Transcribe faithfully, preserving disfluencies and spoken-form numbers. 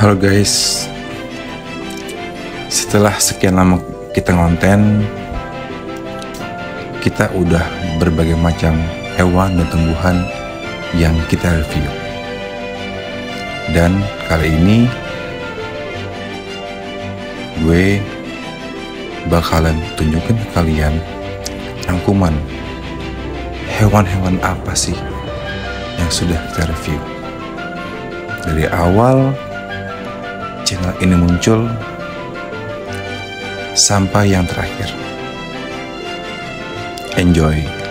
Halo guys, setelah sekian lama kita ngonten, kita udah berbagai macam hewan dan tumbuhan yang kita review. Dan kali ini gue bakalan tunjukin ke kalian rangkuman hewan-hewan apa sih yang sudah kita review dari awal channel ini muncul sampai yang terakhir. Enjoy.